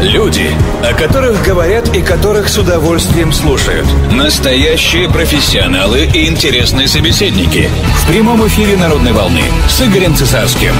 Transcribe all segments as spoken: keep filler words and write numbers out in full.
Люди, о которых говорят и которых с удовольствием слушают. Настоящие профессионалы и интересные собеседники. В прямом эфире «Народной волны» с Игорем Цесарским.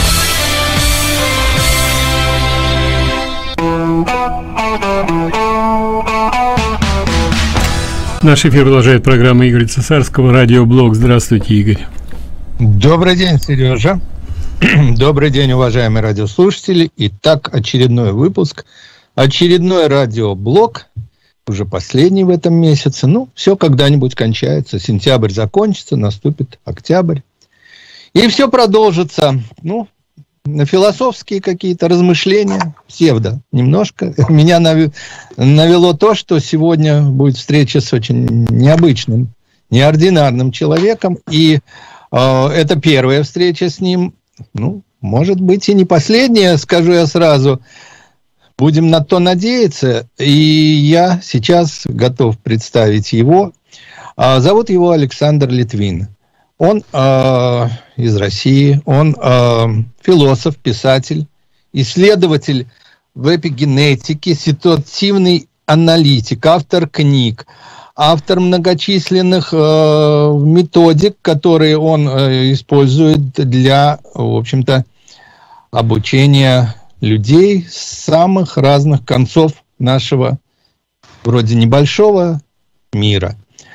Наш эфир продолжает программа Игоря Цесарского, радиоблог. Здравствуйте, Игорь. Добрый день, Сережа. Добрый день, уважаемые радиослушатели. Итак, очередной выпуск, очередной радиоблог, уже последний в этом месяце. Ну, все когда-нибудь кончается. Сентябрь закончится, наступит октябрь. И все продолжится. Ну, на философские какие-то размышления, псевдо немножко. Меня навело то, что сегодня будет встреча с очень необычным, неординарным человеком. И э, это первая встреча с ним. Ну, может быть, и не последняя, скажу я сразу. Будем на то надеяться. И я сейчас готов представить его. А, зовут его Александр Литвин. Он э, из России. Он э, философ, писатель, исследователь в эпигенетике, ситуативный аналитик, автор книг. Автор многочисленных э, методик, которые он э, использует для, в общем-то, обучения людей с самых разных концов нашего, вроде небольшого мира.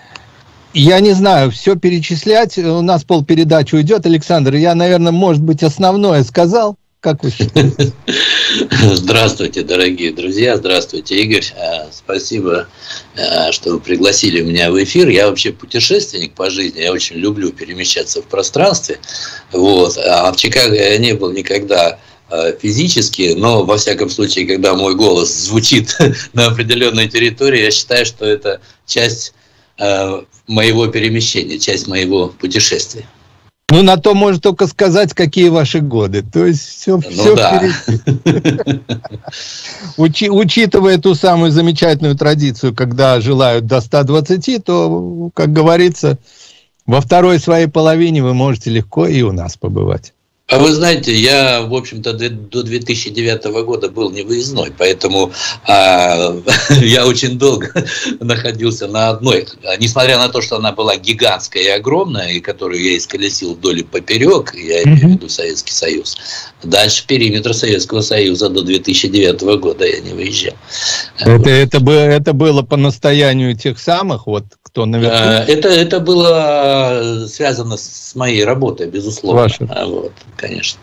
Я не знаю, все перечислять, у нас полпередачи уйдет. Александр, я, наверное, может быть, основное сказал. Как вы считаете? Здравствуйте, дорогие друзья. Здравствуйте, Игорь. Спасибо, что вы пригласили меня в эфир. Я вообще путешественник по жизни. Я очень люблю перемещаться в пространстве. Вот. А в Чикаго я не был никогда физически, но, во всяком случае, когда мой голос звучит на определенной территории, я считаю, что это часть моего перемещения, часть моего путешествия. Ну, на то можно только сказать, какие ваши годы. То есть, все, ну, все да. впереди. Учи, учитывая ту самую замечательную традицию, когда желают до ста двадцати, то, как говорится, во второй своей половине вы можете легко и у нас побывать. А вы знаете, я, в общем-то, до две тысячи девятого года был невыездной, поэтому а, я очень долго находился на одной, несмотря на то, что она была гигантская и огромная, и которую я исколесил вдоль и поперек, я имею в виду Советский Союз. Дальше периметр Советского Союза до две тысячи девятого года я не выезжал. Это, вот. это, было, это было по настоянию тех самых, вот кто наверху? Это, это было связано с моей работой, безусловно. Ваша. Вот, конечно.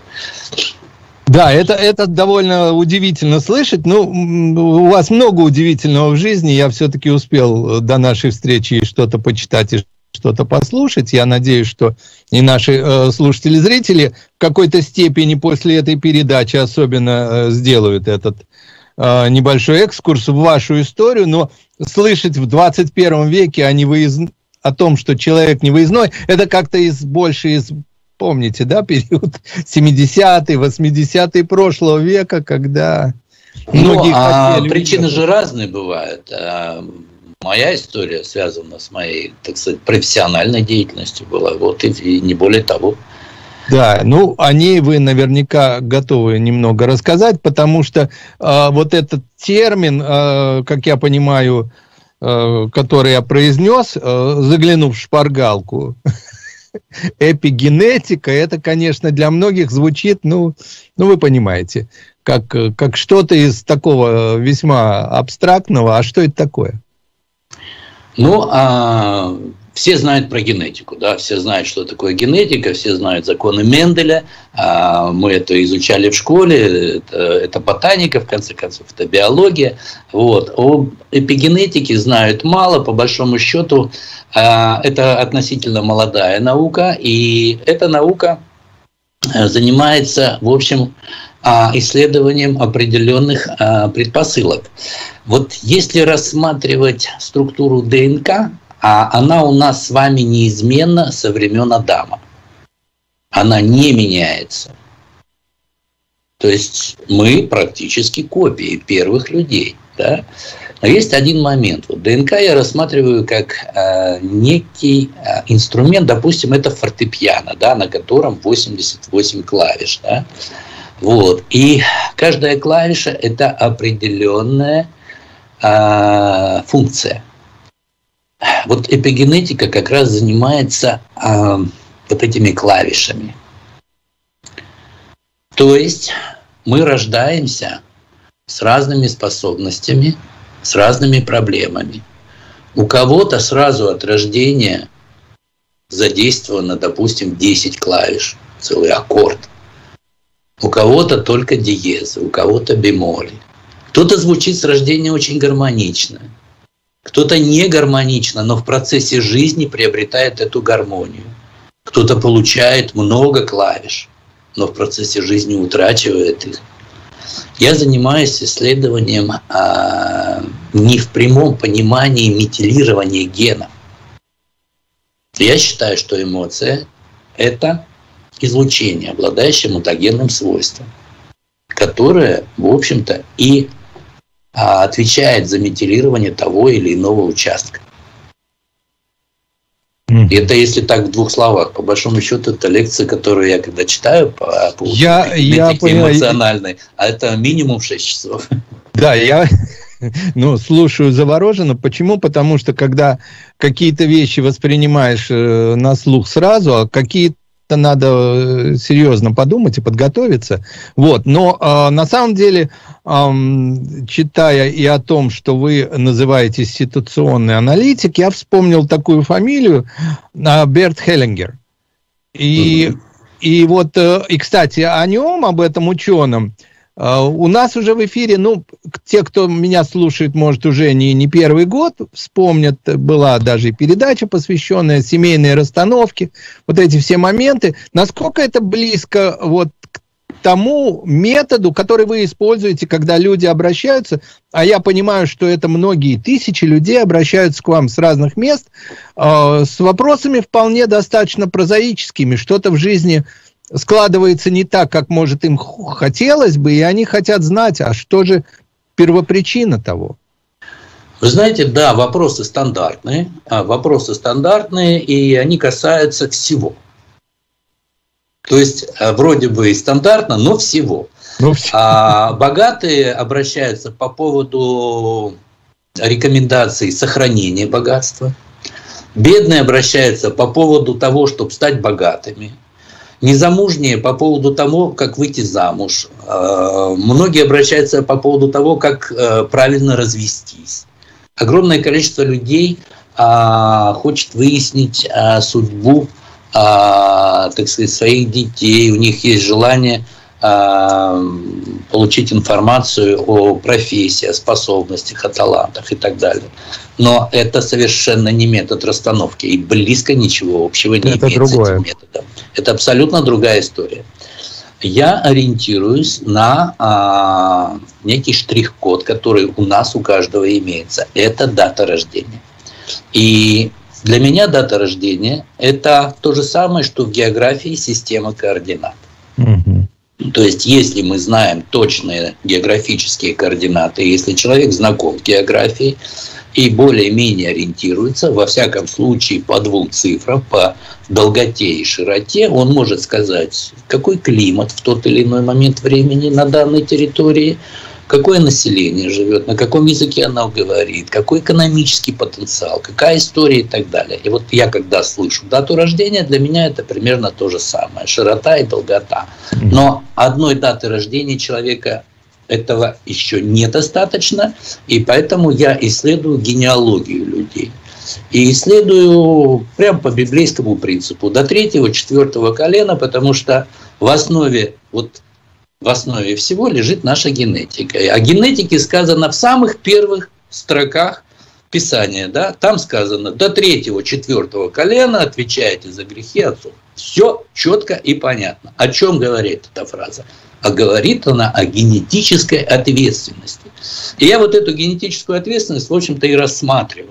Да, это, это довольно удивительно слышать. Ну, у вас много удивительного в жизни. Я все-таки успел до нашей встречи что-то почитать и что-то послушать. Я надеюсь, что и наши э, слушатели-зрители в какой-то степени после этой передачи особенно э, сделают этот э, небольшой экскурс в вашу историю. Но слышать в двадцать первом веке о, невыезд... о том, что человек невыездной, это как-то из, больше из... Помните, да, период семидесятые, восьмидесятые прошлого века, когда многие ну, а хотели... Причины же разные бывают. Моя история связана с моей, так сказать, профессиональной деятельностью была, вот и, и не более того. Да, ну, о ней вы наверняка готовы немного рассказать, потому что э, вот этот термин, э, как я понимаю, э, который я произнес, э, заглянув в шпаргалку, эпигенетика, это, конечно, для многих звучит, ну, ну вы понимаете, как, как что-то из такого весьма абстрактного. А что это такое? Ну, а, все знают про генетику, да, все знают, что такое генетика, все знают законы Менделя, а, мы это изучали в школе, это, это ботаника, в конце концов, это биология. Вот. Об эпигенетике знают мало, по большому счету, а, это относительно молодая наука, и эта наука занимается, в общем, исследованием определенных предпосылок. Вот если рассматривать структуру ДНК, она у нас с вами неизменна со времен Адама. Она не меняется. То есть мы практически копии первых людей. Да? Но есть один момент. Вот ДНК я рассматриваю как э, некий э, инструмент, допустим, это фортепиано, да, на котором восемьдесят восемь клавиш. Да? Вот. И каждая клавиша – это определенная а, функция. Вот эпигенетика как раз занимается а, вот этими клавишами. То есть мы рождаемся с разными способностями, с разными проблемами. У кого-то сразу от рождения задействовано, допустим, десять клавиш, целый аккорд. У кого-то только диезы, у кого-то бемоли. Кто-то звучит с рождения очень гармонично, кто-то не гармонично, но в процессе жизни приобретает эту гармонию. Кто-то получает много клавиш, но в процессе жизни утрачивает их. Я занимаюсь исследованием а, не в прямом понимании метилирования генов. Я считаю, что эмоция – это излучение, обладающее мутагенным свойством, которое, в общем-то, и а, отвечает за метилирование того или иного участка. Mm. Это если так в двух словах. По большому счету, это лекция, которую я когда читаю по поводу я, я эмоциональной, а это минимум шесть часов. Да, я ну, слушаю завороженно. Почему? Потому что когда какие-то вещи воспринимаешь на слух сразу, а какие-то надо серьезно подумать и подготовиться. Вот. Но э, на самом деле, э, читая и о том, что вы называетесь ситуационный аналитик, я вспомнил такую фамилию э, Берт Хеллингер. И, mm-hmm. и вот, э, и, кстати, о нем, об этом ученом, э, у нас уже в эфире, ну, те, кто меня слушает, может, уже не, не первый год, вспомнят, была даже и передача, посвященная семейной расстановке, вот эти все моменты. Насколько это близко вот к тому методу, который вы используете, когда люди обращаются, а я понимаю, что это многие тысячи людей обращаются к вам с разных мест, э, с вопросами вполне достаточно прозаическими, что-то в жизни складывается не так, как, может, им хотелось бы, и они хотят знать, а что же первопричина того? Вы знаете, да, вопросы стандартные, вопросы стандартные, и они касаются всего. То есть, вроде бы и стандартно, но всего. Ну, все. А богатые обращаются по поводу рекомендаций сохранения богатства. Бедные обращаются по поводу того, чтобы стать богатыми. Незамужние по поводу того, как выйти замуж. Многие обращаются по поводу того, как правильно развестись. Огромное количество людей хочет выяснить судьбу, так сказать, своих детей. У них есть желание получить информацию о профессии, о способностях, о талантах и так далее. Но это совершенно не метод расстановки, и близко ничего общего не это имеет другое. с этим методом. Это абсолютно другая история. Я ориентируюсь на а, некий штрих-код, который у нас у каждого имеется. Это дата рождения. И для меня дата рождения – это то же самое, что в географии система координат. Угу. То есть, если мы знаем точные географические координаты, если человек знаком с географией и более-менее ориентируется, во всяком случае, по двум цифрам, по долготе и широте, он может сказать, какой климат в тот или иной момент времени на данной территории, какое население живет, на каком языке оно говорит, какой экономический потенциал, какая история и так далее. И вот я, когда слышу дату рождения, для меня это примерно то же самое, широта и долгота. Но одной даты рождения человека этого еще недостаточно, и поэтому я исследую генеалогию людей. И исследую прямо по библейскому принципу, до третьего, четвертого колена, потому что в основе вот В основе всего лежит наша генетика. О генетике сказано в самых первых строках Писания. Да? Там сказано, до третьего, четвертого колена отвечаете за грехи отцов. Все четко и понятно. О чем говорит эта фраза? А говорит она о генетической ответственности. И я вот эту генетическую ответственность, в общем-то, и рассматриваю.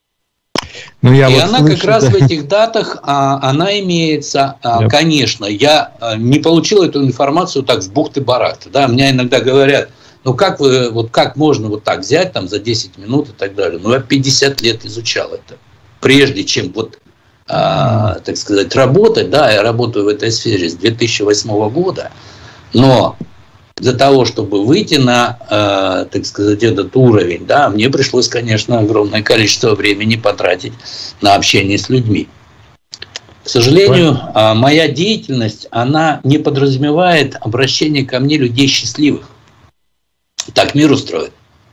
Ну, я и вот она слышу, как раз да. в этих датах, а, она имеется. А, yep. Конечно, я не получил эту информацию так с бухты-барахты. Да? Меня иногда говорят, ну как вы, вот как можно вот так взять там за десять минут и так далее. Ну я пятьдесят лет изучал это, прежде чем вот, а, так сказать, работать. Да, я работаю в этой сфере с две тысячи восьмого года, но Для того, чтобы выйти на, э, так сказать, этот уровень, да, мне пришлось, конечно, огромное количество времени потратить на общение с людьми. К сожалению, э, моя деятельность, она не подразумевает обращение ко мне людей счастливых. Так мир устроен.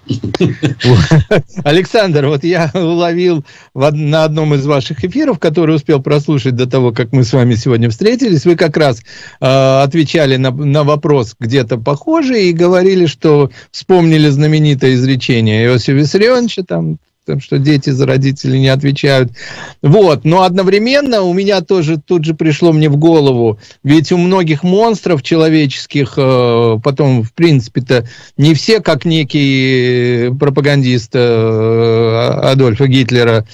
Александр, вот я уловил на одном из ваших эфиров, который успел прослушать до того, как мы с вами сегодня встретились, вы как раз э, отвечали на, на вопрос где-то похожий и говорили, что вспомнили знаменитое изречение Иосифа Виссарионовича, там, там, что дети за родителей не отвечают. Вот. Но одновременно у меня тоже тут же пришло мне в голову, ведь у многих монстров человеческих, э, потом, в принципе-то, не все, как некий пропагандист э, Адольфа Гитлера,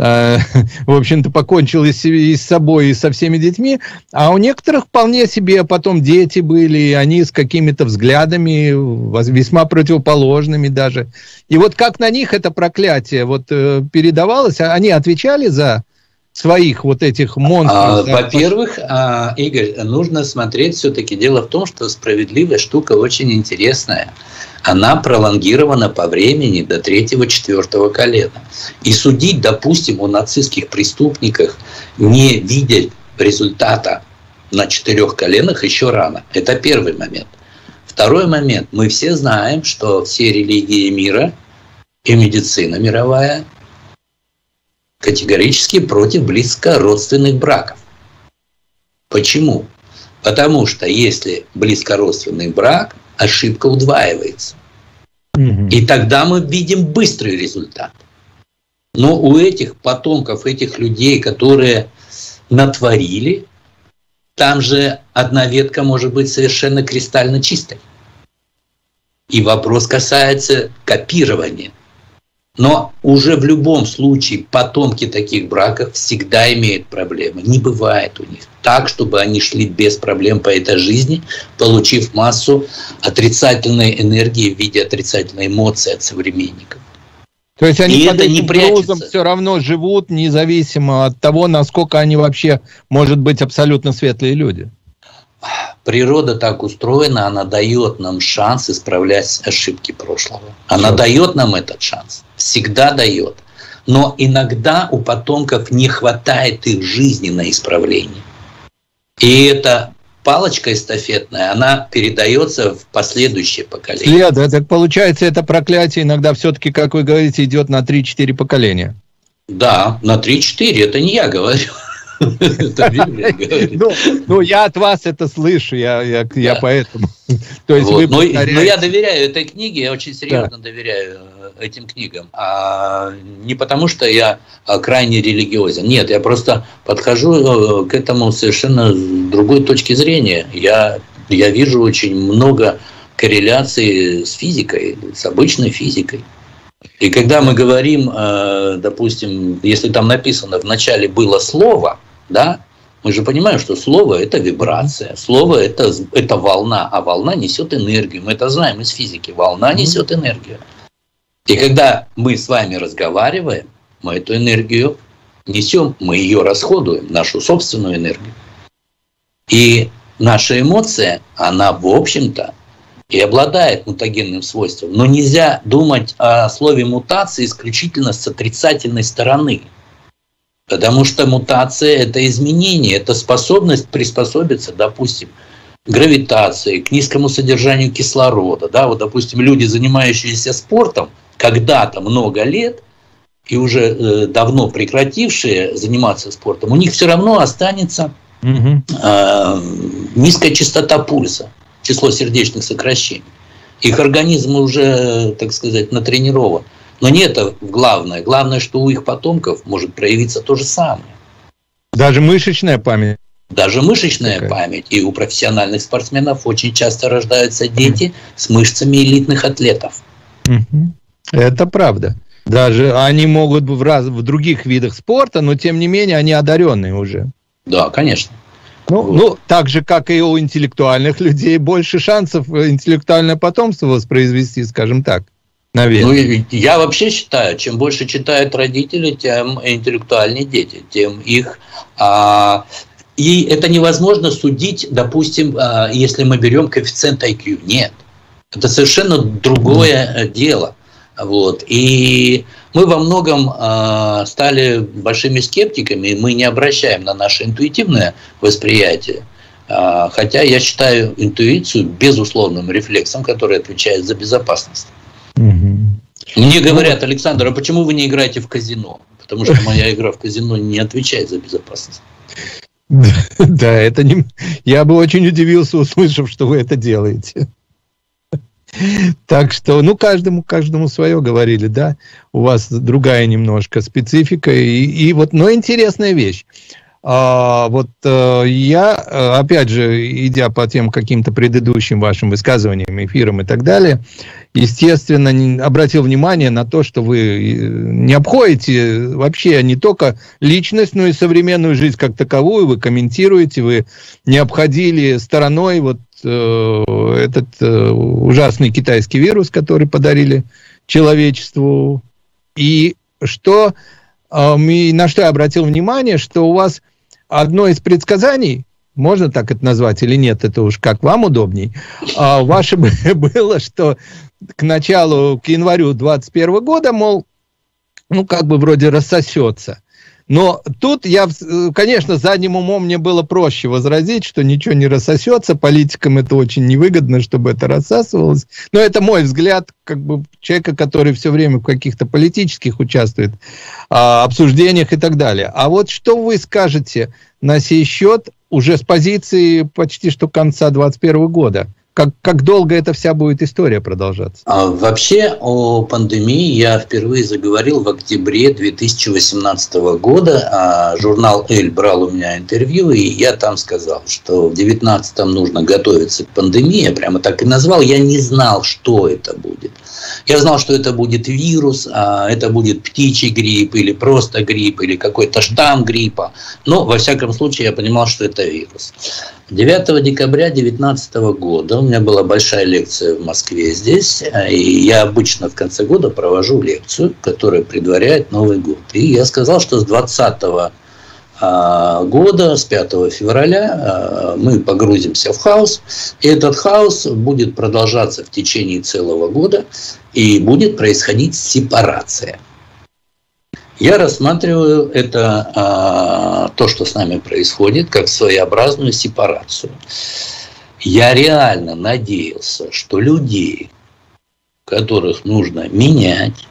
в общем-то, покончил и с собой, и со всеми детьми, а у некоторых вполне себе потом дети были, и они с какими-то взглядами, весьма противоположными даже. И вот как на них это проклятие вот передавалось, они отвечали за своих вот этих монстров? А, во-первых, а, Игорь, нужно смотреть все-таки. Дело в том, что справедливая штука очень интересная. Она пролонгирована по времени до третьего-четвертого колена. И судить, допустим, о нацистских преступниках, не видя результата на четырех коленах, еще рано. Это первый момент. Второй момент. Мы все знаем, что все религии мира и медицина мировая категорически против близкородственных браков. Почему? Потому что если близкородственный брак, ошибка удваивается. Mm-hmm. И тогда мы видим быстрый результат. Но у этих потомков, этих людей, которые натворили, там же одна ветка может быть совершенно кристально чистой. И вопрос касается копирования. Но уже в любом случае потомки таких браков всегда имеют проблемы. Не бывает у них так, чтобы они шли без проблем по этой жизни, получив массу отрицательной энергии в виде отрицательной эмоции от современников. То есть они И под этим грузом все равно живут, независимо от того, насколько они вообще, может быть, абсолютно светлые люди. Природа так устроена, она дает нам шанс исправлять ошибки прошлого. Она Все. дает нам этот шанс. Всегда дает. Но иногда у потомков не хватает их жизни на исправление. И эта палочка эстафетная, она передается в последующее поколение. След, так получается, это проклятие иногда все-таки, как вы говорите, идет на три-четыре поколения. Да, на три-четыре, это не я говорю. ну, ну, я от вас это слышу, я, я, да. я поэтому. То есть вот. вы но, но я доверяю этой книге, я очень серьезно да. доверяю этим книгам. А не потому, что я крайне религиозен. Нет, я просто подхожу к этому совершенно с другой точки зрения. Я, я вижу очень много корреляций с физикой, с обычной физикой. И когда мы говорим, допустим, если там написано в начале было слово, да, мы же понимаем, что слово – это вибрация, слово – это, это волна, а волна несет энергию. Мы это знаем из физики. Волна несет энергию. И когда мы с вами разговариваем, мы эту энергию несем, мы ее расходуем, нашу собственную энергию. И наша эмоция, она, в общем-то, и обладает мутагенным свойством. Но нельзя думать о слове мутация исключительно с отрицательной стороны. Потому что мутация – это изменение, это способность приспособиться, допустим, к гравитации, к низкому содержанию кислорода. Да, вот, допустим, люди, занимающиеся спортом, когда-то много лет, и уже э, давно прекратившие заниматься спортом, у них все равно останется э, низкая частота пульса, число сердечных сокращений. Их организм уже, так сказать, натренирован. Но не это главное. Главное, что у их потомков может проявиться то же самое. Даже мышечная память. Даже мышечная Такая. память. И у профессиональных спортсменов очень часто рождаются дети mm. с мышцами элитных атлетов. Mm-hmm. Это правда. Даже они могут в, раз, в других видах спорта, но тем не менее они одаренные уже. Да, конечно. Ну, вот. ну, так же, как и у интеллектуальных людей, больше шансов интеллектуальное потомство воспроизвести, скажем так. Наверное. Ну, я вообще считаю, чем больше читают родители, тем интеллектуальнее дети, тем их... А, и это невозможно судить, допустим, а, если мы берем коэффициент ай кью. Нет. Это совершенно другое дело. Вот. И мы во многом э, стали большими скептиками, и мы не обращаем на наше интуитивное восприятие. Э, хотя я считаю интуицию безусловным рефлексом, который отвечает за безопасность. Угу. Мне говорят: Александр, а почему вы не играете в казино? Потому что моя игра в казино не отвечает за безопасность. Да, это не... Я бы очень удивился, услышав, что вы это делаете. Так что, ну, каждому, каждому свое, говорили, да. У вас другая немножко специфика. И, и вот, но интересная вещь. А, вот а, я, опять же, идя по тем каким-то предыдущим вашим высказываниям, эфирам и так далее, естественно, не, обратил внимание на то, что вы не обходите вообще не только личность, но и современную жизнь как таковую. Вы комментируете, вы не обходили стороной вот э, этот э, ужасный китайский вирус, который подарили человечеству. И что, э, на что я обратил внимание, что у вас одно из предсказаний, можно так это назвать или нет, это уж как вам удобней, а ваше было, что к началу, к январю двадцать первого года, мол, ну, как бы вроде рассосется. Но тут я, конечно, задним умом мне было проще возразить, что ничего не рассосется, политикам это очень невыгодно, чтобы это рассасывалось. Но это мой взгляд, как бы человека, который все время в каких-то политических участвует, обсуждениях и так далее. А вот что вы скажете на сей счет уже с позиции почти что конца двадцать первого года? Как, как долго эта вся будет история продолжаться? А вообще о пандемии я впервые заговорил в октябре две тысячи восемнадцатого года. А журнал «Эль» брал у меня интервью, и я там сказал, что в девятнадцатом нужно готовиться к пандемии. Я прямо так и назвал. Я не знал, что это будет. Я знал, что это будет вирус, а это будет птичий грипп, или просто грипп, или какой-то штамм гриппа. Но, во всяком случае, я понимал, что это вирус. девятого декабря две тысячи девятнадцатого года у меня была большая лекция в Москве здесь, и я обычно в конце года провожу лекцию, которая предваряет Новый год. И я сказал, что с двадцатого года, с пятого февраля, мы погрузимся в хаос, и этот хаос будет продолжаться в течение целого года, и будет происходить сепарация. Я рассматриваю это, а, то, что с нами происходит, как своеобразную сепарацию. Я реально надеялся, что людей, которых нужно менять,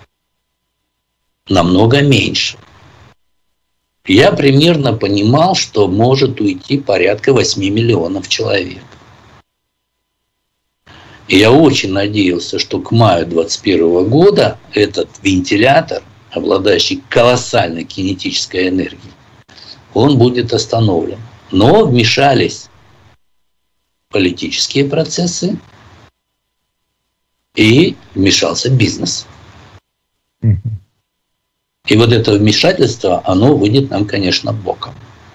намного меньше. Я примерно понимал, что может уйти порядка восьми миллионов человек. И я очень надеялся, что к маю двадцать первого года этот вентилятор, обладающий колоссальной кинетической энергией, он будет остановлен. Но вмешались политические процессы и вмешался бизнес. И вот это вмешательство, оно выйдет нам, конечно, боком.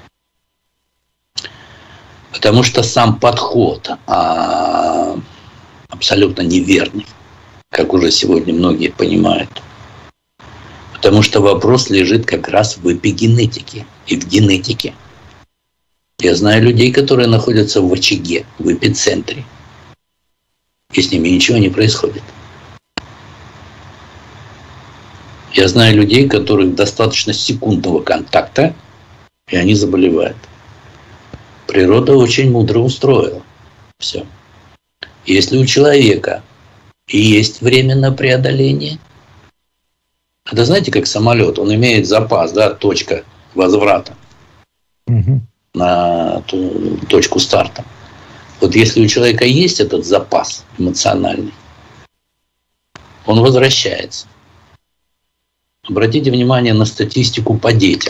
Потому что сам подход а, абсолютно неверный, как уже сегодня многие понимают. Потому что вопрос лежит как раз в эпигенетике и в генетике. Я знаю людей, которые находятся в очаге, в эпицентре. И с ними ничего не происходит. Я знаю людей, которых достаточно секундного контакта, и они заболевают. Природа очень мудро устроила все. Если у человека есть время на преодоление, это знаете, как самолет, он имеет запас, да, точка возврата угу. на ту, точку старта. Вот если у человека есть этот запас эмоциональный, он возвращается. Обратите внимание на статистику по детям.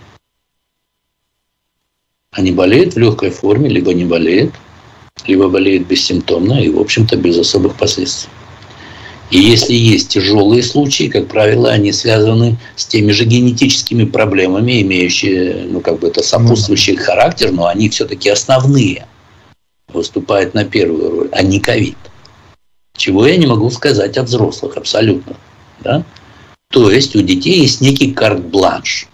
Они болеют в легкой форме, либо не болеют, либо болеют бессимптомно и, в общем-то, без особых последствий. И если есть тяжелые случаи, как правило, они связаны с теми же генетическими проблемами, имеющие, ну, как бы это сопутствующий характер, но они все-таки основные, выступают на первую роль, а не ковид. Чего я не могу сказать о взрослых абсолютно, да? То есть у детей есть некий карт-бланш.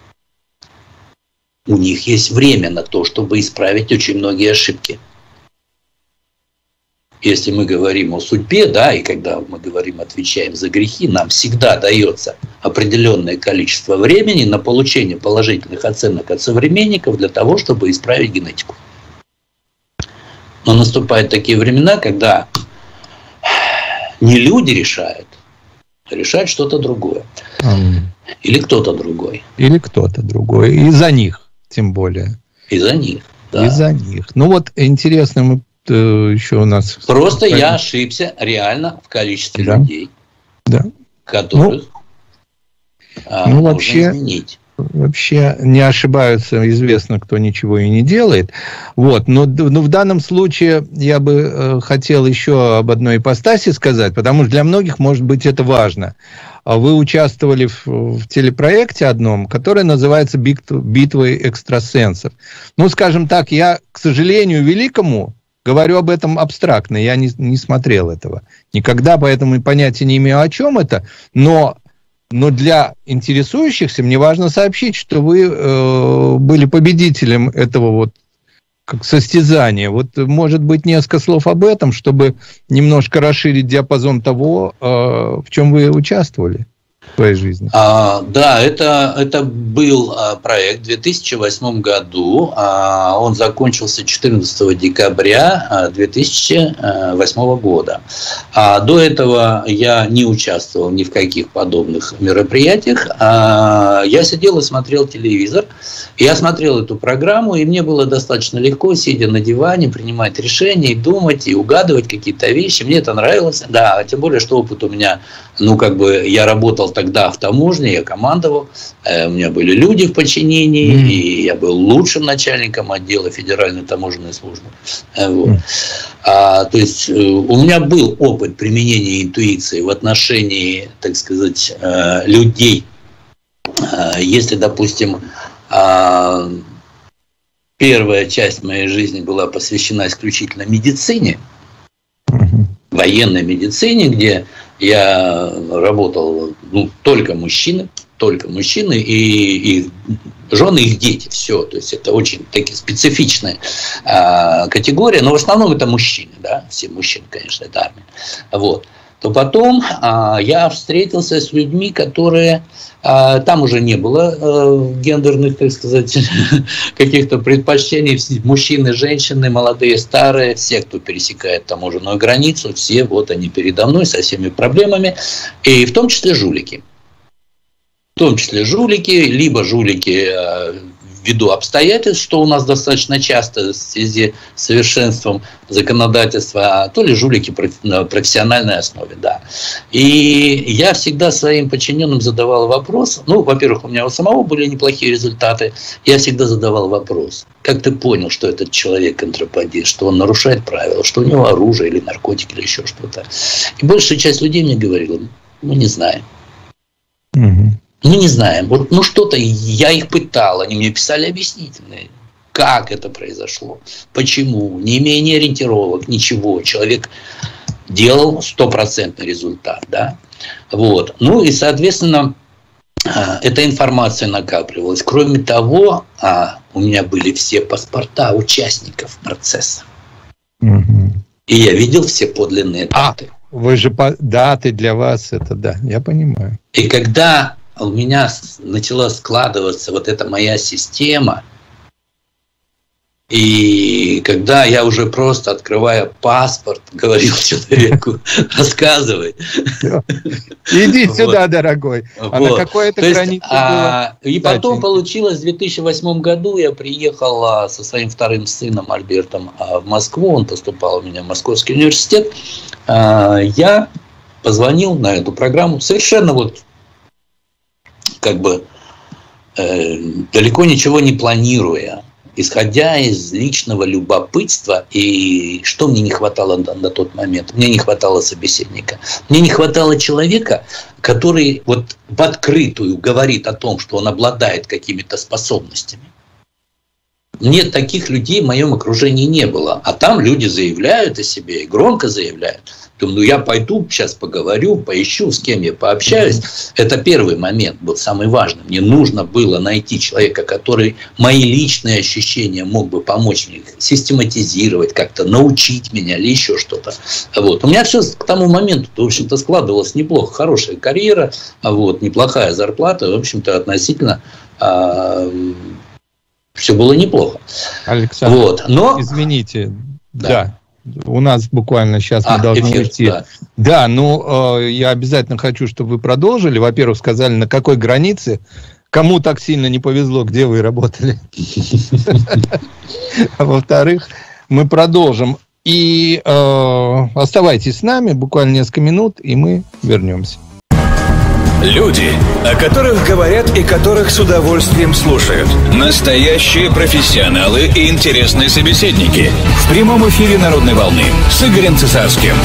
У них есть время на то, чтобы исправить очень многие ошибки. если мы говорим о судьбе, да, и когда мы говорим, отвечаем за грехи, нам всегда дается определенное количество времени на получение положительных оценок от современников для того, чтобы исправить генетику. Но наступают такие времена, когда не люди решают, а решает что-то другое. Или кто-то другой. Или кто-то другой. И за них, тем более. И за них, да. И за них. Ну вот интересно, мы еще у нас... Просто я ошибся реально в количестве да. людей, да. которых ну, а, ну, нужно вообще, изменить. Вообще не ошибаются, известно, кто ничего и не делает. Вот. Но, но в данном случае я бы э, хотел еще об одной ипостаси сказать, потому что для многих, может быть, это важно. Вы участвовали в, в телепроекте одном, который называется «Битвы экстрасенсов». Ну, скажем так, я, к сожалению, великому, говорю об этом абстрактно, я не, не смотрел этого. Никогда, поэтому и понятия не имею, о чем это. Но, но для интересующихся мне важно сообщить, что вы э, были победителем этого вот как состязания. Вот, может быть, несколько слов об этом, чтобы немножко расширить диапазон того, э, в чем вы участвовали в своей жизни. А, да, это, это был проект в две тысячи восьмом году. А, он закончился четырнадцатого декабря две тысячи восьмого года. А, до этого я не участвовал ни в каких подобных мероприятиях. А, я сидел и смотрел телевизор. Я смотрел эту программу, и мне было достаточно легко, сидя на диване, принимать решения, и думать, и угадывать какие-то вещи. Мне это нравилось. Да, тем более, что опыт у меня, ну, как бы, я работал тогда в таможне, я командовал, у меня были люди в подчинении, mm. и я был лучшим начальником отдела Федеральной таможенной службы. Вот. Mm. А, то есть у меня был опыт применения интуиции в отношении, так сказать, людей. Если, допустим, первая часть моей жизни была посвящена исключительно медицине, mm-hmm. военной медицине, где я работал, ну, только мужчины, только мужчины и, и жены, их дети, все. То есть это очень такие специфичная а, категория, но в основном это мужчины, да, все мужчины, конечно, это армия. Вот. То потом а, я встретился с людьми, которые а, там уже не было а, гендерных, так сказать, каких-то предпочтений. Мужчины, женщины, молодые, старые, все, кто пересекает таможенную границу, все вот они передо мной со всеми проблемами, и в том числе жулики. В том числе жулики, либо жулики а, ввиду обстоятельств, что у нас достаточно часто в связи с совершенством законодательства, а то ли жулики на профессиональной основе, да. И я всегда своим подчиненным задавал вопрос, ну, во-первых, у меня у самого были неплохие результаты, я всегда задавал вопрос, как ты понял, что этот человек контрабандист, что он нарушает правила, что у него оружие или наркотики или еще что-то. И большая часть людей мне говорила, ну, не знаю. Угу. Ну, не знаем. Вот, ну, что-то я их пытал, они мне писали объяснительные, как это произошло, почему, не имея ни ориентировок, ничего. Человек делал стопроцентный результат, да. Вот. Ну, и, соответственно, эта информация накапливалась. Кроме того, у меня были все паспорта участников процесса. Угу. И я видел все подлинные даты. А, вы же по... даты для вас, это да, я понимаю. И когда у меня начала складываться вот эта моя система, и когда я уже просто, открывая паспорт, говорил человеку, рассказывай. Иди сюда, дорогой. А на какой это границе было? И потом получилось, в две тысячи восьмом году я приехал со своим вторым сыном Альбертом в Москву, он поступал у меня в Московский университет. Я позвонил на эту программу совершенно вот как бы э, далеко ничего не планируя, исходя из личного любопытства, и что мне не хватало на, на тот момент? Мне не хватало собеседника. Мне не хватало человека, который вот в открытую говорит о том, что он обладает какими-то способностями. Нет, таких людей в моем окружении не было. А там люди заявляют о себе и громко заявляют. Думаю, ну я пойду, сейчас поговорю, поищу, с кем я пообщаюсь. Это первый момент был самый важный. Мне нужно было найти человека, который мои личные ощущения мог бы помочь мне систематизировать, как-то научить меня или еще что-то. Вот. У меня все к тому моменту, в общем-то, складывалось неплохо. Хорошая карьера, вот, неплохая зарплата, в общем-то, относительно... Все было неплохо. Александр, вот. Но... извините, да. да. У нас буквально сейчас а, мы должны эфир, идти. Да, да ну, э, я обязательно хочу, чтобы вы продолжили. Во-первых, сказали, на какой границе, кому так сильно не повезло, где вы работали. А во-вторых, мы продолжим. И оставайтесь с нами, буквально несколько минут, и мы вернемся. Люди, о которых говорят и которых с удовольствием слушают. Настоящие профессионалы и интересные собеседники. В прямом эфире «Народной волны» с Игорем Цесарским.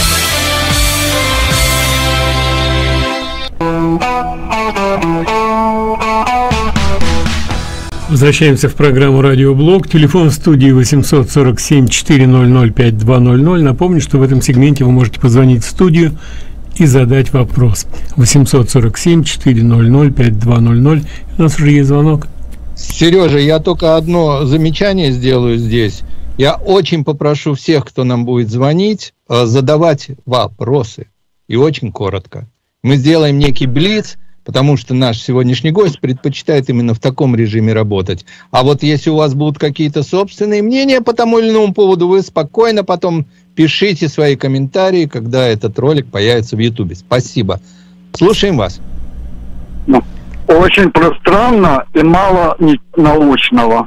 Возвращаемся в программу «Радиоблог». Телефон в студии восемьсот сорок семь четыреста пять два ноль ноль. Напомню, что в этом сегменте вы можете позвонить в студию и задать вопрос. восемьсот сорок семь четыреста пять два ноль ноль. У нас уже есть звонок. Сережа, я только одно замечание сделаю здесь. Я очень попрошу всех, кто нам будет звонить, задавать вопросы. И очень коротко. Мы сделаем некий блиц, потому что наш сегодняшний гость предпочитает именно в таком режиме работать. А вот если у вас будут какие-то собственные мнения по тому или иному поводу, вы спокойно потом пишите свои комментарии, когда этот ролик появится в Ютубе. Спасибо. Слушаем вас. Ну, очень пространно и мало научного.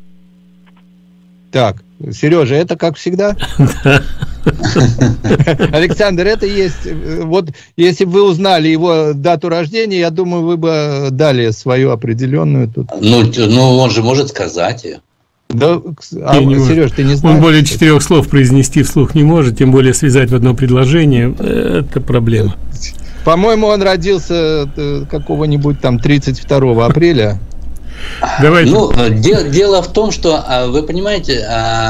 Так, Сережа, это как всегда? Александр, это есть... Вот если бы вы узнали его дату рождения, я думаю, вы бы дали свою определенную тут. Ну, ну он же может сказать ее. Да, а, Сереж, ты не знаешь? Он более четырех слов произнести вслух не может, тем более связать в одно предложение. Это проблема. По-моему, он родился какого-нибудь там тридцать второго апреля. Давайте. Ну, дело, дело в том, что, вы понимаете,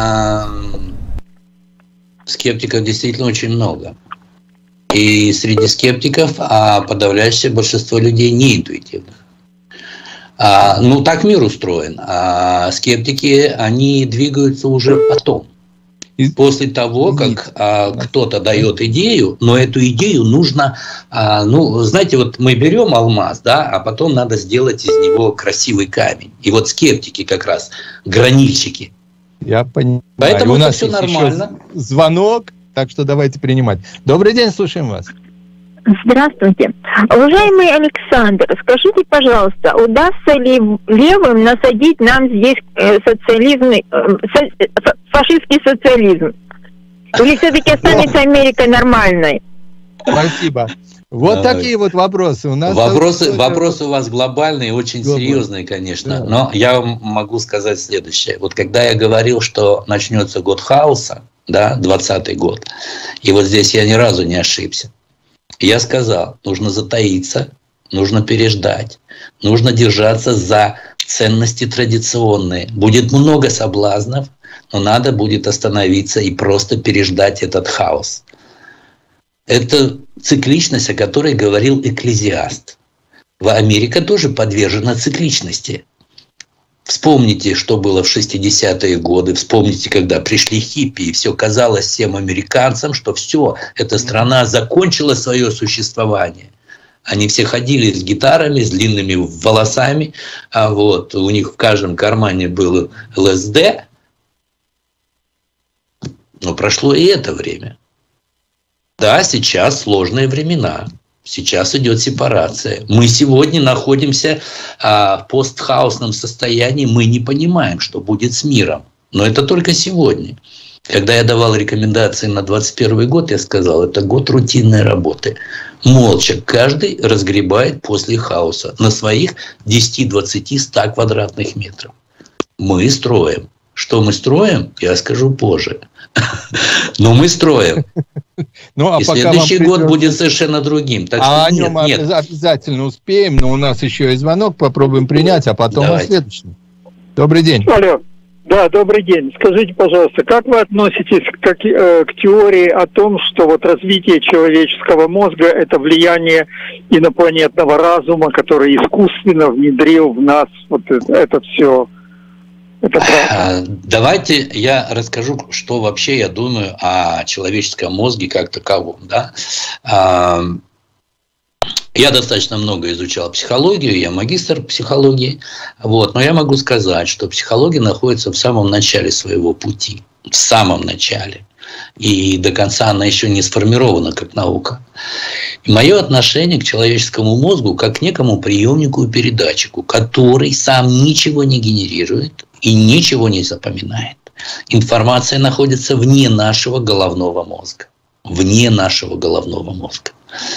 скептиков действительно очень много. И среди скептиков подавляющее большинство людей неинтуитивных. А, ну, так мир устроен. А скептики, они двигаются уже потом. После того, как а, кто-то дает идею, но эту идею нужно... А, ну, знаете, вот мы берем алмаз, да, а потом надо сделать из него красивый камень. И вот скептики как раз, гранильщики. Я понимаю. Поэтому у это нас все нормально. Звонок, так что давайте принимать. Добрый день, слушаем вас. Здравствуйте. Уважаемый Александр, скажите, пожалуйста, удастся ли левым насадить нам здесь социализм, фашистский социализм? Или все-таки останется Америка нормальной? Спасибо. Вот Давай. Такие вот вопросы. У нас вопросы, вопросы у вас глобальные, очень глобальные. Серьезные, конечно. Да. Но я вам могу сказать следующее. Вот когда я говорил, что начнется год хаоса, да, двадцатый год, и вот здесь я ни разу не ошибся. Я сказал, нужно затаиться, нужно переждать, нужно держаться за ценности традиционные. Будет много соблазнов, но надо будет остановиться и просто переждать этот хаос. Это цикличность, о которой говорил Экклезиаст. Америка тоже подвержена цикличности. Вспомните, что было в шестидесятые годы, вспомните, когда пришли хиппи, и все казалось всем американцам, что все, эта страна закончила свое существование. Они все ходили с гитарами, с длинными волосами, а вот у них в каждом кармане был эл эс дэ. Но прошло и это время. Да, сейчас сложные времена. Сейчас идет сепарация. Мы сегодня находимся а, в постхаусном состоянии. Мы не понимаем, что будет с миром. Но это только сегодня. Когда я давал рекомендации на двадцать первый год, я сказал, это год рутинной работы. Молча каждый разгребает после хаоса на своих десять, двадцать, сто квадратных метров. Мы строим. Что мы строим, я скажу позже. Но мы строим. Ну, а и следующий год придется... будет совершенно другим. Так а что о нем нет, нет. Обязательно успеем, но у нас еще и звонок, попробуем принять, а потом Давайте. О следующем. Добрый день. Алло, Да, добрый день. Скажите, пожалуйста, как вы относитесь к, э, к теории о том, что вот развитие человеческого мозга – это влияние инопланетного разума, который искусственно внедрил в нас вот это, это все? Это правда? Давайте я расскажу, что вообще я думаю о человеческом мозге как таковом. Да? Я достаточно много изучал психологию, я магистр психологии, вот, но я могу сказать, что психология находится в самом начале своего пути, в самом начале, и до конца она еще не сформирована как наука. И мое отношение к человеческому мозгу как к некому приемнику и передатчику, который сам ничего не генерирует и ничего не запоминает. Информация находится вне нашего головного мозга, вне нашего головного мозга.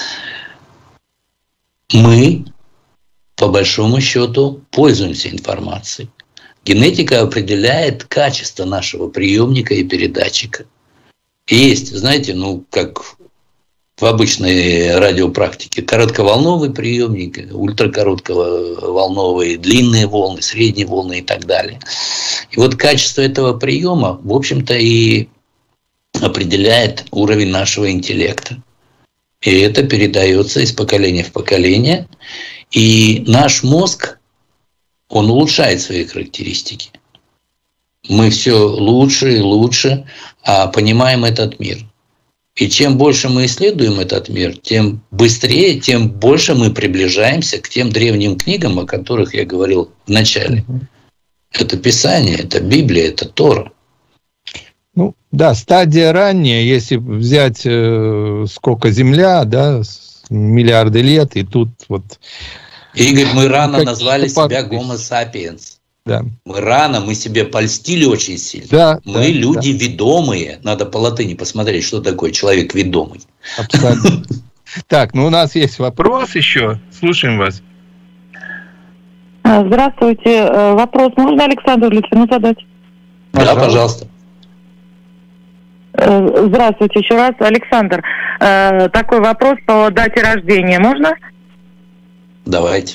Мы, по большому счету, пользуемся информацией. Генетика определяет качество нашего приемника и передатчика. Есть, знаете, ну, как в обычной радиопрактике, коротковолновый приемник, ультракоротковолновые, длинные волны, средние волны и так далее. И вот качество этого приема, в общем-то, и определяет уровень нашего интеллекта. И это передается из поколения в поколение. И наш мозг, он улучшает свои характеристики. Мы все лучше и лучше понимаем этот мир. И чем больше мы исследуем этот мир, тем быстрее, тем больше мы приближаемся к тем древним книгам, о которых я говорил в начале. Это Писание, это Библия, это Тора. Ну, да, стадия ранняя, если взять э, сколько Земля, да, миллиарды лет, и тут вот... Игорь, мы рано как назвали себя Homo sapiens. Да. Мы рано, мы себе польстили очень сильно. Да, мы да, люди да. ведомые. Надо по латыни посмотреть, что такое человек ведомый. Абсолютно. Так, ну у нас есть вопрос еще. Слушаем вас. Здравствуйте. Вопрос можно Александру Литвину задать? Да, пожалуйста. Здравствуйте еще раз. Александр, такой вопрос по дате рождения. Можно? Давайте.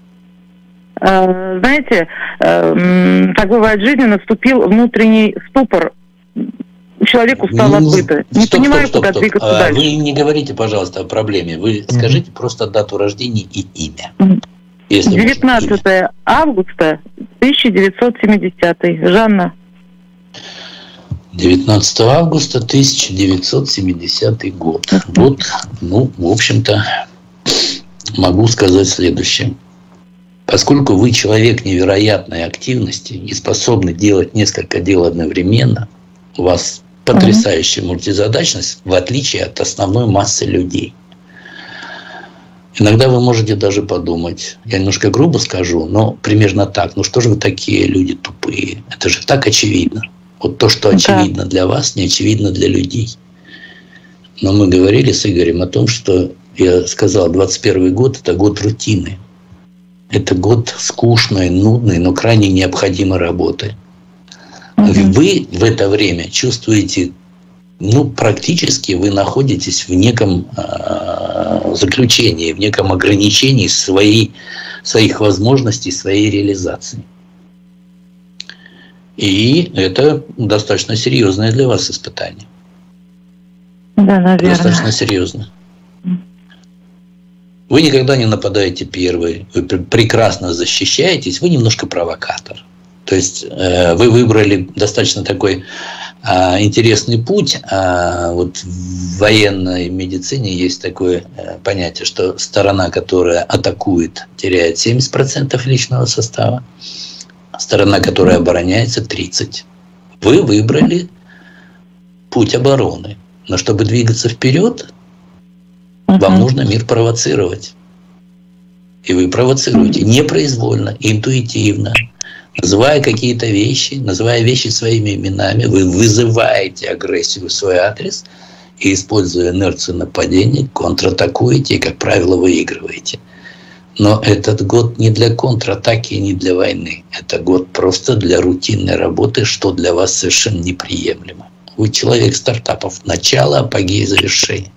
Знаете, так бывает в жизни, наступил внутренний ступор. Человеку стало отбыто. Не стоп, понимаю, стоп, куда стоп, двигаться стоп. дальше. Вы не говорите, пожалуйста, о проблеме. Вы mm-hmm. скажите просто дату рождения и имя. Если девятнадцатое августа тысяча девятьсот семидесятый. Жанна. девятнадцатого августа тысяча девятьсот семидесятый год. Uh-huh. Вот, ну, в общем-то, могу сказать следующее. Поскольку вы человек невероятной активности и способны делать несколько дел одновременно, у вас потрясающая uh-huh. мультизадачность, в отличие от основной массы людей. Иногда вы можете даже подумать, я немножко грубо скажу, но примерно так, ну что же вы такие люди тупые? Это же так очевидно. Вот то, что очевидно да. для вас, не очевидно для людей. Но мы говорили с Игорем о том, что, я сказал, двадцать первый год – это год рутины. Это год скучной, нудной, но крайне необходимой работы. Mm-hmm. Вы в это время чувствуете, ну, практически вы находитесь в неком э, заключении, в неком ограничении своей, своих возможностей, своей реализации. И это достаточно серьезное для вас испытание. Да, наверное. Достаточно серьезно. Вы никогда не нападаете первый, вы прекрасно защищаетесь, вы немножко провокатор. То есть э, вы выбрали достаточно такой э, интересный путь. Э, вот в военной медицине есть такое э, понятие, что сторона, которая атакует, теряет семьдесят процентов личного состава, сторона, которая обороняется, тридцать процентов. Вы выбрали путь обороны. Но чтобы двигаться вперед, uh-huh. вам нужно мир провоцировать. И вы провоцируете uh-huh. непроизвольно, интуитивно, называя какие-то вещи, называя вещи своими именами, вы вызываете агрессию в свой адрес и, используя инерцию нападения, контратакуете и, как правило, выигрываете. Но этот год не для контратаки и не для войны. Это год просто для рутинной работы, что для вас совершенно неприемлемо. Вы человек стартапов. Начало, апогей, завершение.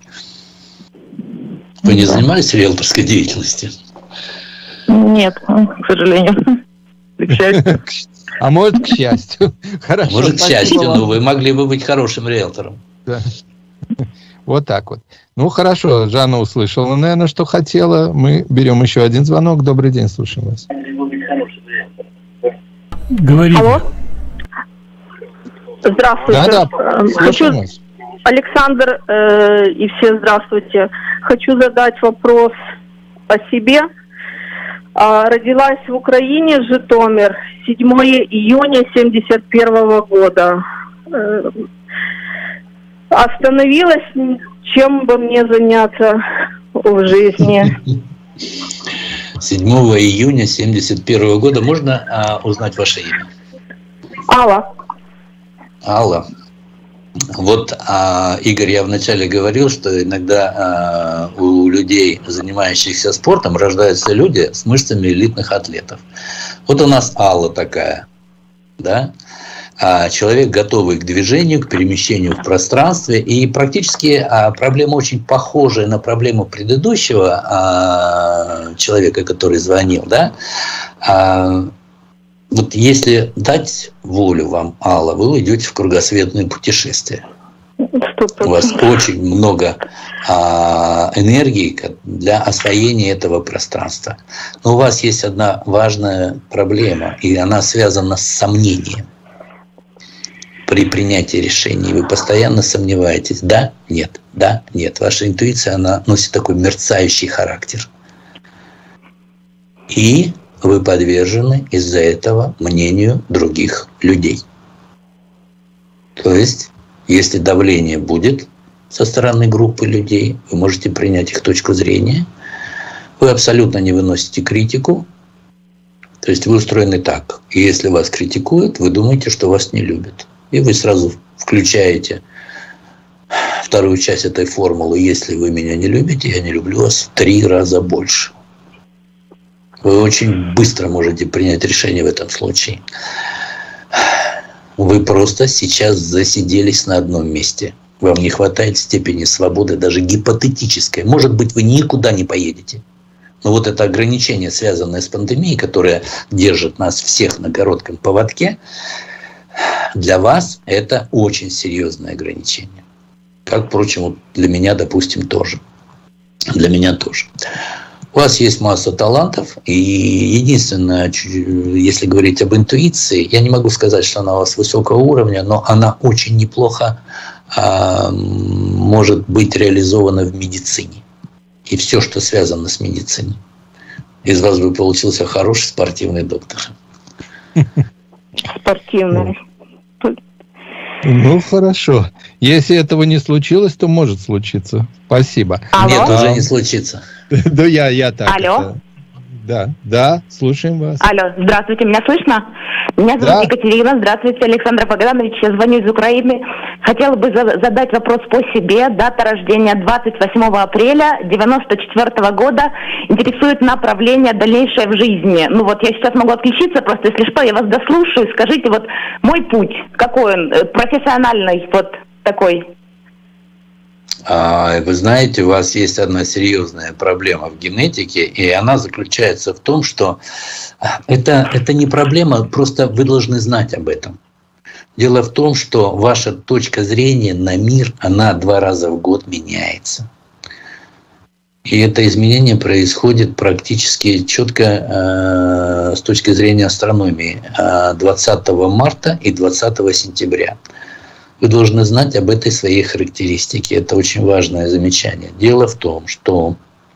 Вы не занимались риэлторской деятельностью? Нет, к сожалению. А может, к счастью. Хорошо. Может, к счастью, но вы могли бы быть хорошим риэлтором. Да. Вот так вот. Ну, хорошо, Жанна услышала, наверное, что хотела. Мы берем еще один звонок. Добрый день, слушаем вас. Говорите. Алло. Здравствуйте. Да, да, Хочу... вас. Александр э, и все здравствуйте. Хочу задать вопрос о себе. А, родилась в Украине, Житомир, седьмого июня семьдесят первого года. Э, остановилась, чем бы мне заняться в жизни. седьмого июня семьдесят первого года. Можно а, узнать ваше имя? Алла. Алла. Вот, а, Игорь, я вначале говорил, что иногда а, у людей, занимающихся спортом, рождаются люди с мышцами элитных атлетов. Вот у нас Алла такая, да? А, человек, готовый к движению, к перемещению в пространстве. И практически а, проблема очень похожая на проблему предыдущего а, человека, который звонил, да? А, Вот если дать волю вам, Алла, вы уйдете в кругосветное путешествие. У вас очень много а, энергии для освоения этого пространства. Но у вас есть одна важная проблема, и она связана с сомнением при принятии решений. Вы постоянно сомневаетесь. Да, нет, да, нет. Ваша интуиция, она носит такой мерцающий характер. И вы подвержены из-за этого мнению других людей. То есть, если давление будет со стороны группы людей, вы можете принять их точку зрения, вы абсолютно не выносите критику, то есть вы устроены так. И если вас критикуют, вы думаете, что вас не любят. И вы сразу включаете вторую часть этой формулы: если вы меня не любите, я не люблю вас в три раза больше. Вы очень быстро можете принять решение в этом случае. Вы просто сейчас засиделись на одном месте. Вам не хватает степени свободы, даже гипотетической. Может быть, вы никуда не поедете. Но вот это ограничение, связанное с пандемией, которое держит нас всех на коротком поводке, для вас это очень серьезное ограничение. Как, впрочем, для меня, допустим, тоже. Для меня тоже. У вас есть масса талантов, и единственное, если говорить об интуиции, я не могу сказать, что она у вас высокого уровня, но она очень неплохо а, может быть реализована в медицине. И все, что связано с медициной. Из вас бы получился хороший спортивный доктор. Спортивный. Ну, хорошо. Если этого не случилось, то может случиться. Спасибо. Алло? Нет, уже не случится. Да, я, я так. Алло? Это... Да, да, слушаем вас. Алло, здравствуйте, меня слышно? Меня зовут Да. Екатерина. Здравствуйте, Александр Богданович. Я звоню из Украины. Хотела бы за- задать вопрос по себе. Дата рождения двадцать восьмого апреля девяносто четвёртого года. Интересует направление дальнейшее в жизни. Ну вот я сейчас могу отключиться, просто если что, я вас дослушаю. Скажите, вот мой путь, какой он, э, профессиональный, вот такой. А, вы знаете, у вас есть одна серьезная проблема в генетике, и она заключается в том, что это, это не проблема, просто вы должны знать об этом. Дело в том, что ваша точка зрения на мир, она два раза в год меняется. И это изменение происходит практически четко э, с точки зрения астрономии э, двадцатого марта и двадцатого сентября. Вы должны знать об этой своей характеристике. Это очень важное замечание. Дело в том, что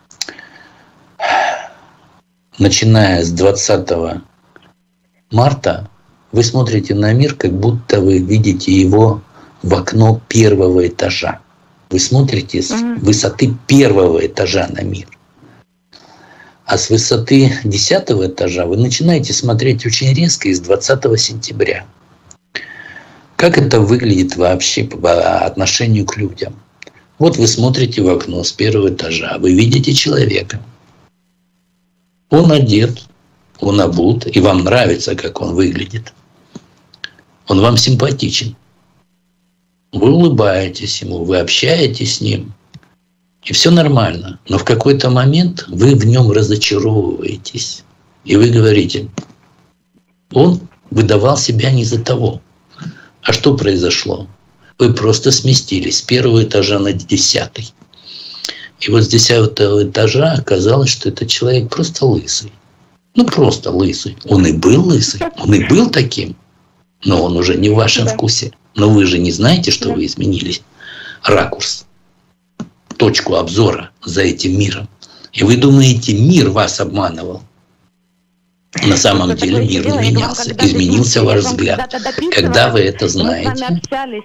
начиная с двадцатого марта вы смотрите на мир, как будто вы видите его в окно первого этажа. Вы смотрите с высоты первого этажа на мир. А с высоты десятого этажа вы начинаете смотреть очень резко из двадцатого сентября. Как это выглядит вообще по отношению к людям? Вот вы смотрите в окно с первого этажа, вы видите человека. Он одет, он обут, и вам нравится, как он выглядит. Он вам симпатичен. Вы улыбаетесь ему, вы общаетесь с ним, и все нормально. Но в какой-то момент вы в нем разочаровываетесь, и вы говорите: он выдавал себя не за того. А что произошло? Вы просто сместились с первого этажа на десятый. И вот с десятого этажа оказалось, что этот человек просто лысый. Ну, просто лысый. Он и был лысый, он и был таким. Но он уже не в вашем да. вкусе. Но вы же не знаете, что да. вы изменились. Ракурс, точку обзора за этим миром. И вы думаете, мир вас обманывал. На самом это деле мир не менялся. Изменился ваш взгляд. Когда вы это знаете...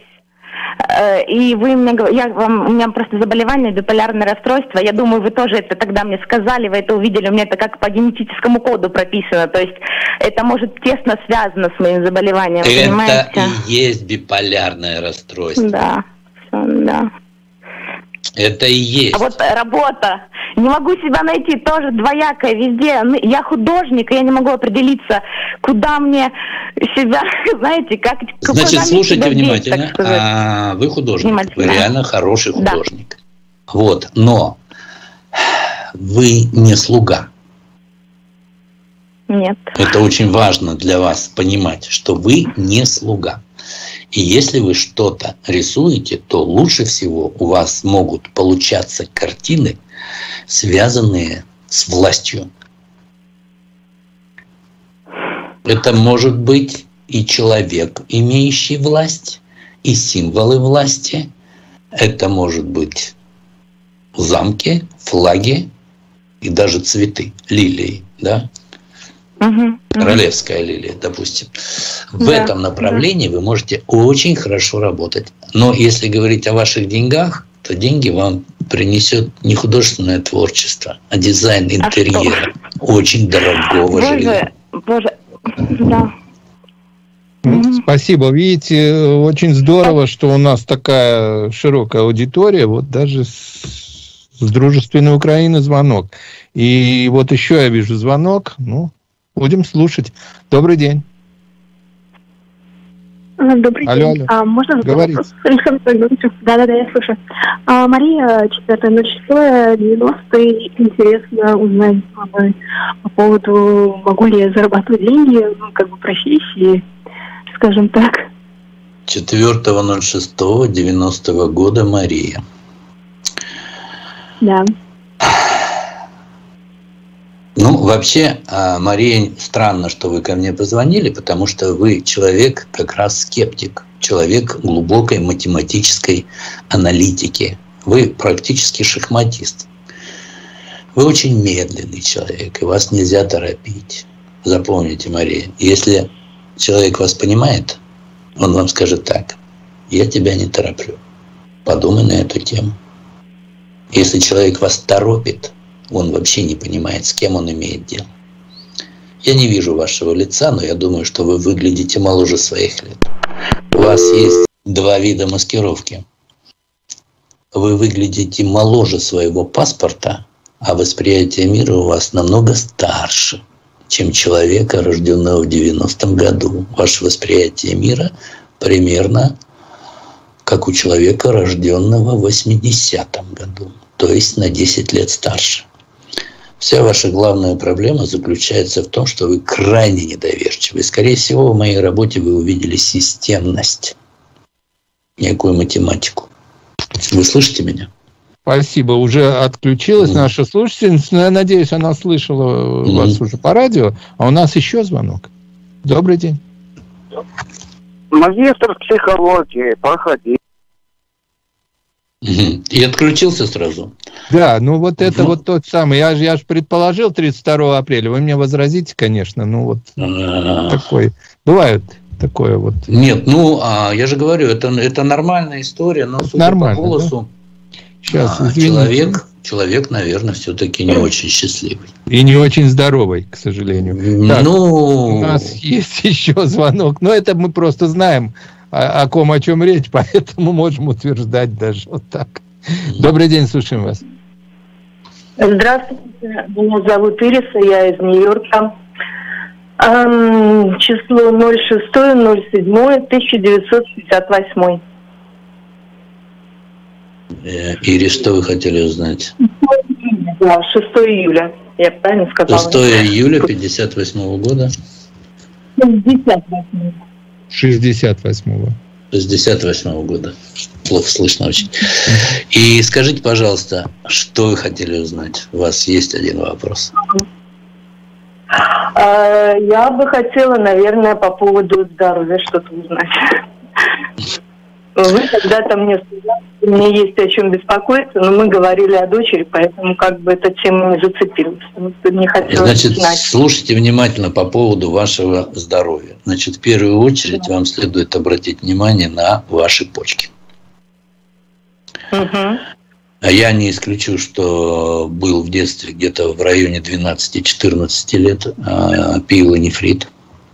И вы мне я вам, у меня просто заболевание, биполярное расстройство. Я думаю, вы тоже это тогда мне сказали, вы это увидели. У меня это как по генетическому коду прописано. То есть это может тесно связано с моим заболеванием. Это понимаете? И есть биполярное расстройство. Да, да. Это и есть. А вот работа. Не могу себя найти, тоже двоякая везде. Я художник, и я не могу определиться, куда мне себя, знаете, как... Значит, слушайте внимательно. Деть, а, вы художник, вы реально хороший художник. Да. Вот, но вы не слуга. Нет. Это очень важно для вас понимать, что вы не слуга. И если вы что-то рисуете, то лучше всего у вас могут получаться картины, связанные с властью. Это может быть и человек, имеющий власть, и символы власти. Это может быть замки, флаги и даже цветы, лилии, да? Угу, королевская угу. лилия, допустим. В да, этом направлении да. вы можете очень хорошо работать. Но если говорить о ваших деньгах, то деньги вам принесет не художественное творчество, а дизайн интерьера. А очень дорогого жилья. Боже, да. Спасибо. Видите, очень здорово, что у нас такая широкая аудитория. Вот даже с, с дружественной Украины звонок. И вот еще я вижу звонок. Ну, будем слушать. Добрый день. Добрый алло, день. Алло. А, можно говорить? Да-да-да, я слышу. А, Мария, четвёртое ноль шестое девяностый. Интересно узнать по поводу, могу ли я зарабатывать деньги, ну, как бы профессии, скажем так. четвёртое ноль шестое девяностого года Мария. Да. Ну, вообще, Мария, странно, что вы ко мне позвонили, потому что вы человек как раз скептик, человек глубокой математической аналитики. Вы практически шахматист. Вы очень медленный человек, и вас нельзя торопить. Запомните, Мария, если человек вас понимает, он вам скажет так: я тебя не тороплю, подумай на эту тему. Если человек вас торопит, он вообще не понимает, с кем он имеет дело. Я не вижу вашего лица, но я думаю, что вы выглядите моложе своих лет. У вас есть два вида маскировки. Вы выглядите моложе своего паспорта, а восприятие мира у вас намного старше, чем человека, рожденного в девяностом году. Ваше восприятие мира примерно как у человека, рожденного в восьмидесятом году, то есть на десять лет старше. Вся ваша главная проблема заключается в том, что вы крайне недоверчивы. Скорее всего, в моей работе вы увидели системность, некую математику. Вы слышите меня? Спасибо. Уже отключилась mm. наша слушательница. Но я надеюсь, она слышала mm. вас уже по радио. А у нас еще звонок. Добрый день. Магистр психологии, проходи. И отключился сразу. Да, ну вот это ну. вот тот самый. Я же я ж предположил тридцать второго апреля. Вы мне возразите, конечно. Ну вот А-а-а. такой. Бывает такое вот. Нет, ну а я же говорю, это, это нормальная история, но судя нормально, по голосу, да? Сейчас, а, человек, человек, наверное, все-таки не очень счастливый. И не очень здоровый, к сожалению. Так, ну... У нас есть еще звонок. Но это мы просто знаем, о, о ком, о чем речь, поэтому можем утверждать даже вот так. Добрый день, слушаем вас. Здравствуйте, меня зовут Ириса, я из Нью-Йорка. Эм, число ноль шестое ноль седьмое тысяча девятьсот пятьдесят восьмой. Ирис, что вы хотели узнать? Да, шестое июля, я правильно сказала? шестое июля пятьдесят восьмого года. шестьдесят восьмого. шестьдесят восьмого. шестьдесят восьмого года. Плохо слышно очень. И скажите, пожалуйста, что вы хотели узнать? У вас есть один вопрос. Я бы хотела, наверное, по поводу здоровья что-то узнать. Вы когда-то мне сказали, что мне есть о чем беспокоиться, но мы говорили о дочери, поэтому как бы эта тема не зацепилась. Не хотелось Значит, знать. слушайте внимательно по поводу вашего здоровья. Значит, в первую очередь вам следует обратить внимание на ваши почки. Угу. А я не исключу, что был в детстве где-то в районе двенадцати-четырнадцати лет а, пиелонефрит.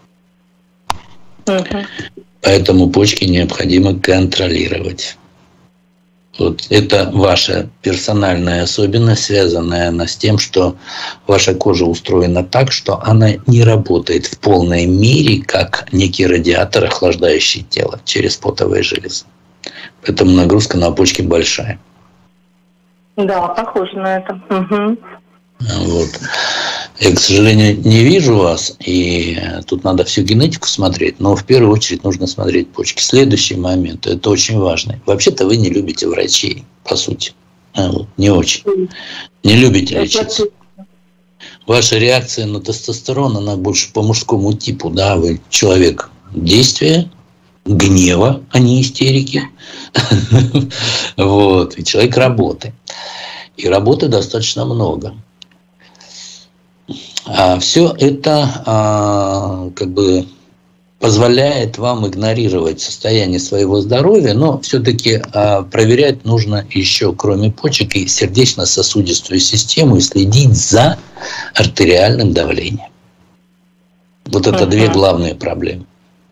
Угу. Поэтому почки необходимо контролировать. Вот это ваша персональная особенность, связанная она с тем, что ваша кожа устроена так, что она не работает в полной мере, как некий радиатор, охлаждающий тело через потовые железы. Поэтому нагрузка на почки большая. Да, похоже на это. Угу. Вот. Я, к сожалению, не вижу вас, и тут надо всю генетику смотреть, но в первую очередь нужно смотреть почки. Следующий момент, это очень важный. Вообще-то вы не любите врачей, по сути. Вот, не очень. Не любите лечиться. Ваша реакция на тестостерон, она больше по мужскому типу. Да, вы человек действия, гнева, а не истерики. Вот. И человек работы. И работы достаточно много. А все это а, как бы позволяет вам игнорировать состояние своего здоровья, но все-таки а, проверять нужно еще, кроме почек, и сердечно-сосудистую систему, и следить за артериальным давлением. Вот это две главные проблемы.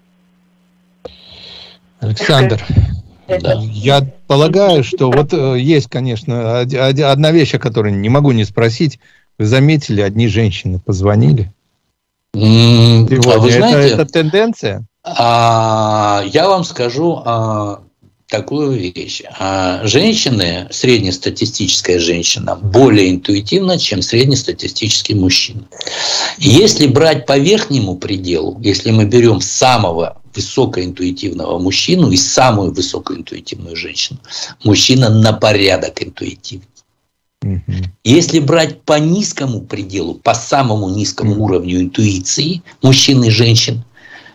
Александр, да. Я полагаю, что вот есть, конечно, одна вещь, о которой не могу не спросить. Вы заметили, одни женщины позвонили? Mm, а вы знаете, это, это тенденция? А, я вам скажу а, такую вещь. А, женщины, среднестатистическая женщина, более интуитивна, чем среднестатистический мужчина. Если брать по верхнему пределу, если мы берем самого высокоинтуитивного мужчину и самую высокоинтуитивную женщину, мужчина на порядок интуитивнее. Если брать по низкому пределу, по самому низкому уровню интуиции мужчин и женщин,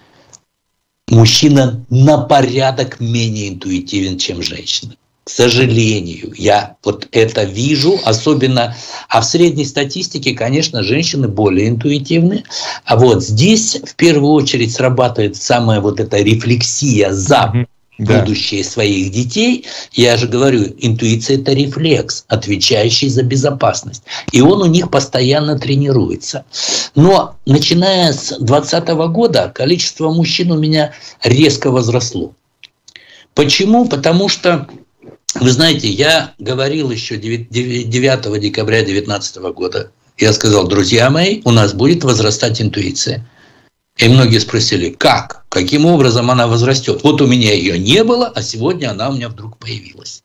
мужчина на порядок менее интуитивен, чем женщина. К сожалению, я вот это вижу, особенно, а в средней статистике, конечно, женщины более интуитивны. А вот здесь в первую очередь срабатывает самая вот эта рефлексия за Да. будущее своих детей. Я же говорю, интуиция – это рефлекс, отвечающий за безопасность. И он у них постоянно тренируется. Но начиная с двадцатого года количество мужчин у меня резко возросло. Почему? Потому что, вы знаете, я говорил еще девятого декабря две тысячи девятнадцатого года. Я сказал, друзья мои, у нас будет возрастать интуиция. И многие спросили, как? Каким образом она возрастет? Вот у меня ее не было, а сегодня она у меня вдруг появилась.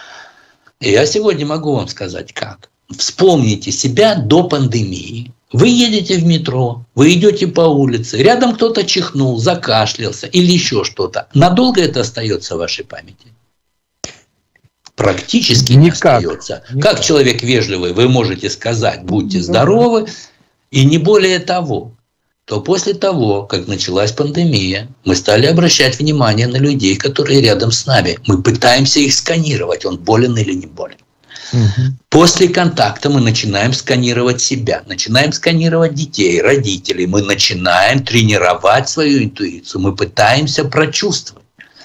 И я сегодня могу вам сказать, как. Вспомните себя до пандемии. Вы едете в метро, вы идете по улице, рядом кто-то чихнул, закашлялся или еще что-то. Надолго это остается в вашей памяти? Практически не остается. Никак. Как человек вежливый, вы можете сказать, будьте здоровы, и не более того. То после того, как началась пандемия, мы стали обращать внимание на людей, которые рядом с нами. Мы пытаемся их сканировать, он болен или не болен. Угу. После контакта мы начинаем сканировать себя, начинаем сканировать детей, родителей. Мы начинаем тренировать свою интуицию, мы пытаемся прочувствовать.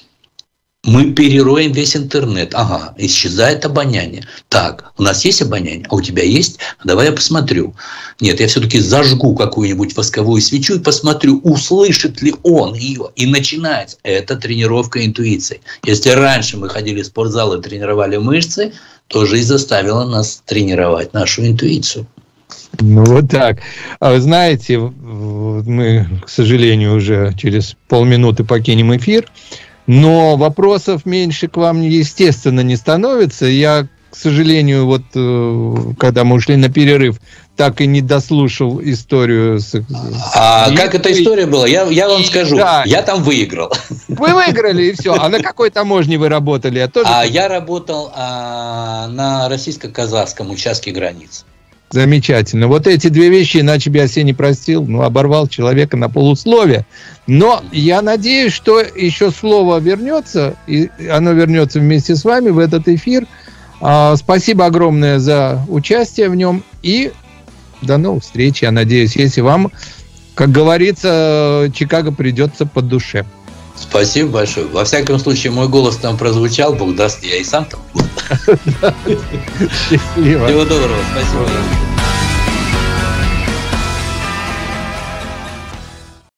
Мы перероем весь интернет. Ага, исчезает обоняние. Так, у нас есть обоняние? А у тебя есть? Давай я посмотрю. Нет, я все-таки зажгу какую-нибудь восковую свечу и посмотрю, услышит ли он ее. И начинается. Это тренировка интуиции. Если раньше мы ходили в спортзал и тренировали мышцы, то жизнь заставила нас тренировать нашу интуицию. Ну, вот так. А вы знаете, мы, к сожалению, уже через полминуты покинем эфир. Но вопросов меньше к вам, естественно, не становится. Я к сожалению, вот когда мы ушли на перерыв, так и не дослушал историю. С... А и... как эта история была? Я, я вам скажу. Да. Я там выиграл. Вы выиграли, и все. А на какой таможне вы работали? Я, тоже... а, я работал а, на российско-казахском участке границ. Замечательно. Вот эти две вещи, иначе бы я себе не простил. Ну, оборвал человека на полусловие. Но я надеюсь, что еще слово вернется, и оно вернется вместе с вами в этот эфир. А, спасибо огромное за участие в нем. И до новых встреч, я надеюсь, если вам, как говорится, Чикаго придется по душе. Спасибо большое. Во всяком случае, мой голос там прозвучал, Бог даст, я и сам там. Счастливо. Всего доброго, спасибо.